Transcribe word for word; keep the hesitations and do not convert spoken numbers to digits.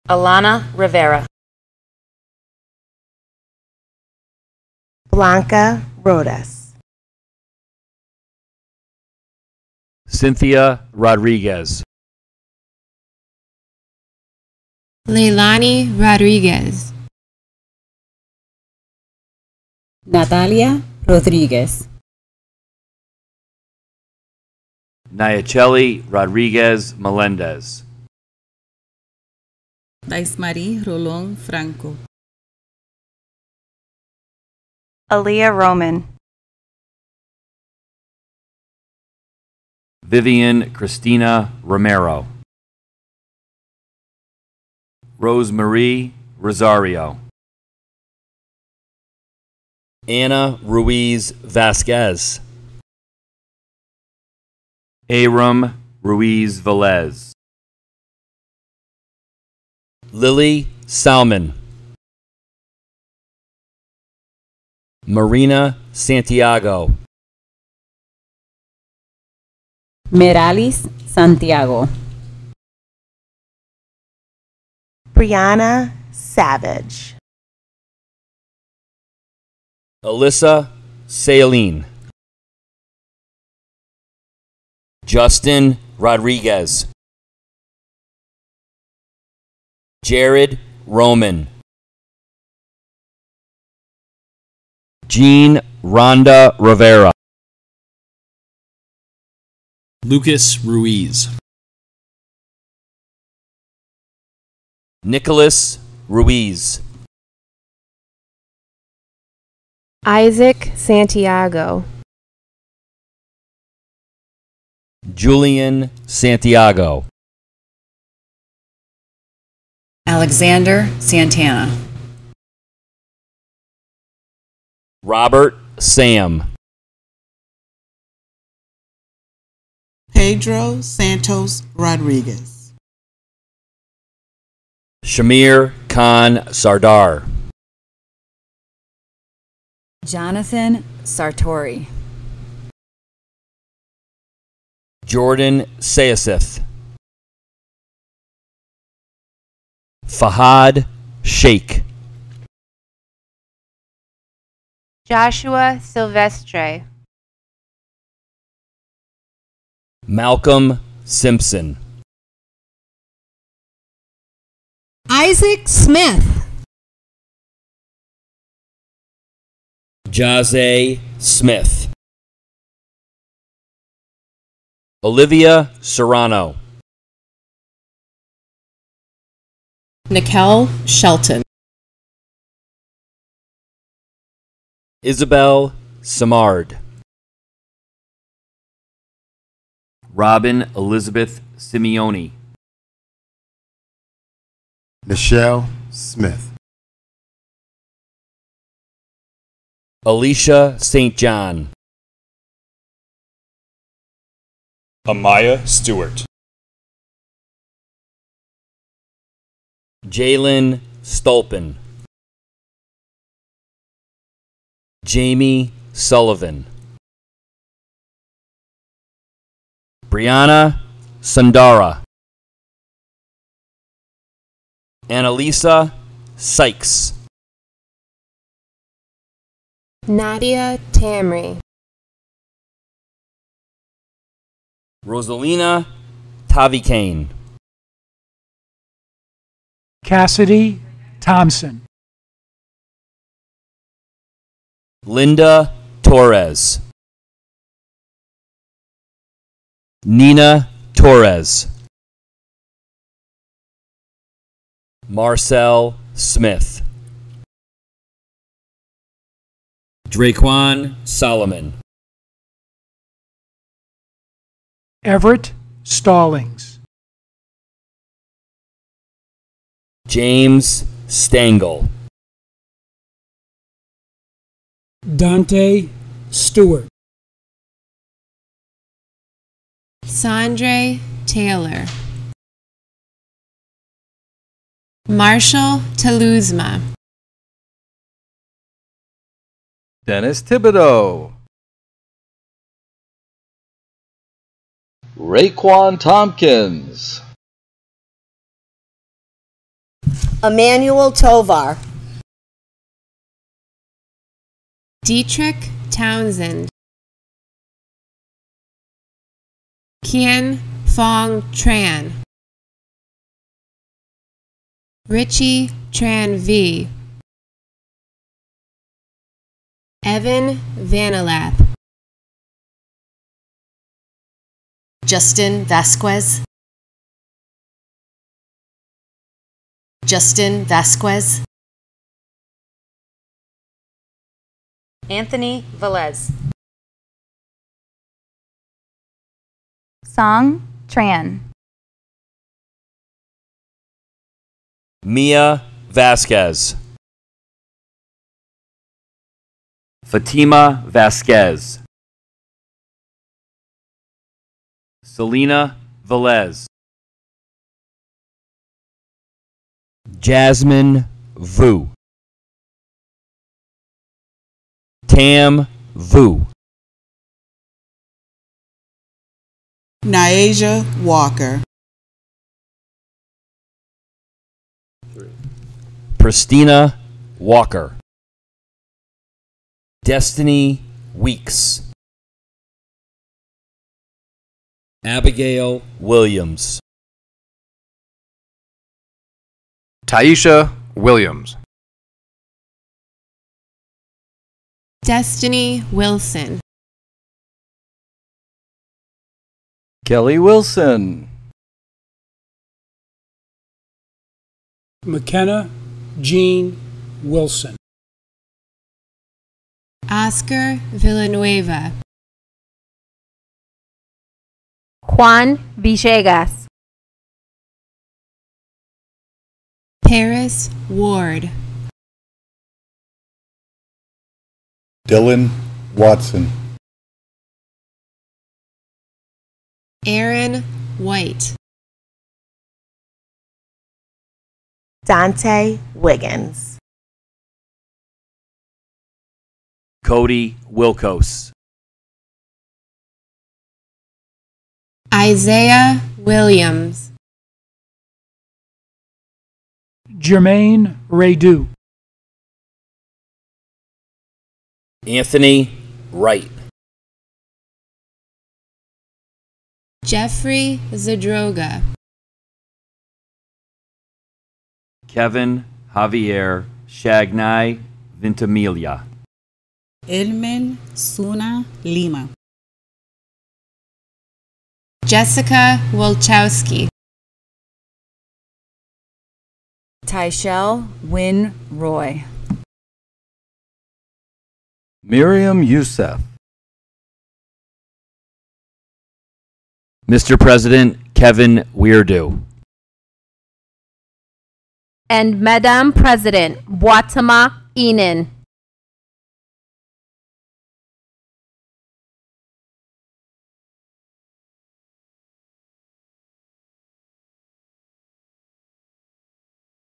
Alana Rivera. Blanca Rodas. Cynthia Rodriguez. Leilani Rodriguez. Natalia Rodriguez. Nayacheli Rodriguez Melendez. Daismarie Rolón Franco. Aaliyah Roman. Vivian Christina Romero. Rosemarie Rosario. Anna Ruiz Vasquez. Aram Ruiz Velez. Lily Salmon. Marina Santiago. Meralis Santiago. Brianna Savage. Alyssa Saline. Justin Rodriguez. Jared Roman. Jean Rhonda Rivera. Lucas Ruiz. Nicholas Ruiz. Isaac Santiago. Julian Santiago. Alexander Santana. Robert Sam. Pedro Santos Rodriguez. Shamir Khan Sardar. Jonathan Sartori. Jordan Sayasith. Fahad Sheikh. Joshua Silvestre. Malcolm Simpson. Isaac Smith. Jazze Smith. Olivia Serrano. Nikel Shelton. Isabel Samard. Robin Elizabeth Simeone. Michelle Smith. Alicia Saint John. Amaya Stewart. Jalen Stolpen. Jamie Sullivan. Brianna Sundara. Annalisa Sykes. Nadia Tamri. Rosalina Tavikane. Cassidy Thompson. Linda Torres. Nina Torres. Marcel Smith. Draquan Solomon. Everett Stallings. James Stengel. Dante Stewart. Sandre Taylor. Marshall Taluzma. Dennis Thibodeau. Raekwon Tompkins. Emmanuel Tovar. Dietrich Townsend. Kien Fong Tran. Richie Tran V. Evan Vanalath. Justin Vasquez. Justin Vasquez. Anthony Velez. Song Tran. Mia Vasquez. Fatima Vasquez. Selena Velez. Jasmine Vu. Tam Vu. Niaja Walker. Pristina Walker. Destiny Weeks. Abigail Williams. Taisha Williams. Destiny Wilson. Kelly Wilson. McKenna Jean Wilson. Oscar Villanueva. Juan Villegas. Paris Ward. Dylan Watson. Aaron White. Dante Wiggins. Cody Wilkos. Isaiah Williams. Jermaine Raydu. Anthony Wright. Jeffrey Zadroga. Kevin Javier Shagnai Vintimiglia. Elmen Suna Lima. Jessica Wolchowski. Tyshell Wynn Roy. Miriam Youssef. Mister President Kevin Weirdo. And Madame President Boatama Enan.